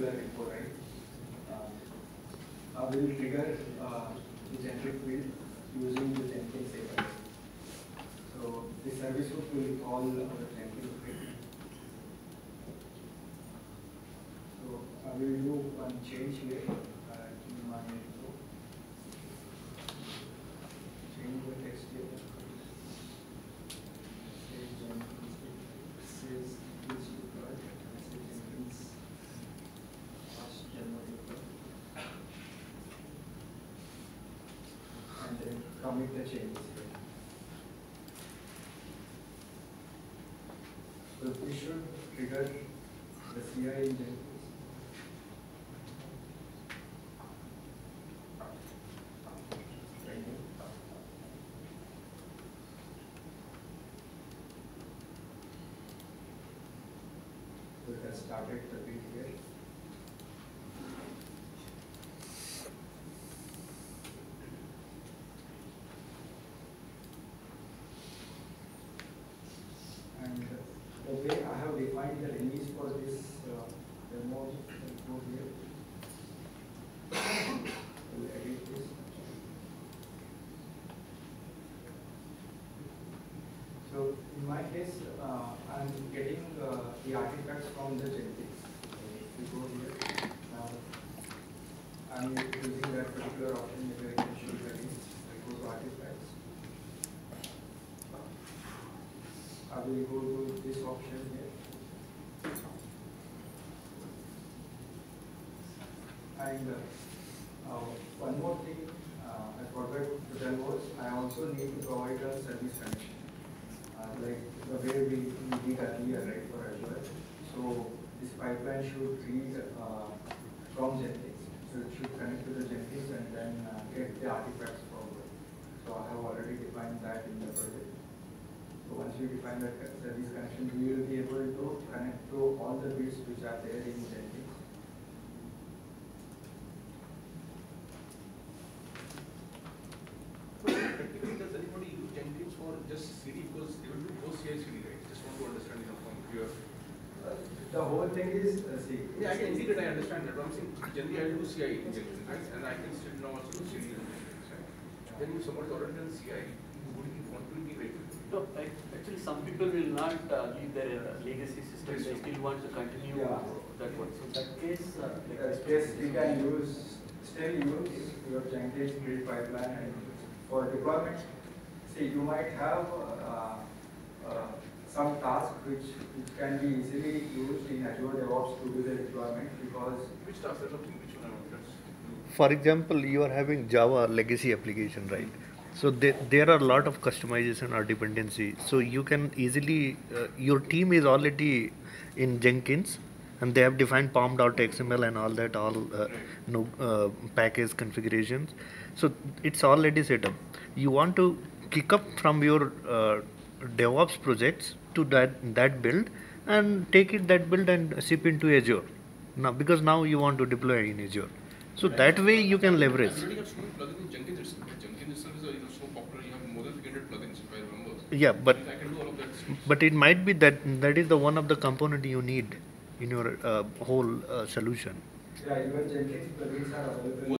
particular repo, right? We will trigger the generic field using the Jenkins API. So the service hook will call our Jenkins field. So I will do one change here in my repo. Change the text here. Say Jenkins says this deployed. Say Jenkins first demo deployed. And then commit the changes here. So this should trigger the CI in Jenkins. So it has started the build here. And the way I have defined the release for this demo, will go here. We'll edit this. So in my case, I'm getting the artifacts from the Jenkins. We go here. Now I'm using that particular option where I can show the release. I go to artifacts. I will go to this option here. And one more thing I forgot to tell was I also need to provide a service connection. Like the way we did earlier, right, for Azure. So this pipeline should read from Jenkins. So it should connect to the Jenkins and then get the artifacts forward. So I have already defined that in the project. So once we define that service connection, we will be able to connect to all the bits which are there in Jenkins. Technically, does anybody use Jenkins for just CD? Because they will do both CI/CD, right? Just want to understand from your. The whole thing is, see. Yeah, I can see that, I understand that. But I'm saying generally I do CI in Jenkins, right? And I can still now also do CD in Jenkins, right? Then if somebody's already done CI, would you want to integrate it? No, actually some people will not leave their legacy system. They still want to continue that one. So that case, we can still use your Jenkins build pipeline and for deployment. See, you might have some task which can be easily used in Azure DevOps to do the deployment because. Which task are something which one I want to do? For example, you are having Java legacy application, right? So there are a lot of customization or dependency. So you can easily, your team is already in Jenkins and they have defined pom.xml and all that, package configurations. So it's already set up. You want to kick up from your DevOps projects to that build and take that build and ship into Azure. Now, because now you want to deploy in Azure. So that way you can leverage. You have so many plugins in Jenkins itself. Jenkins itself is so popular. You have more than 300 plugins, if I remember. Yeah, but I can do all of that. But it might be that is the one of the component you need in your whole solution. Yeah, even Jenkins plugins are available.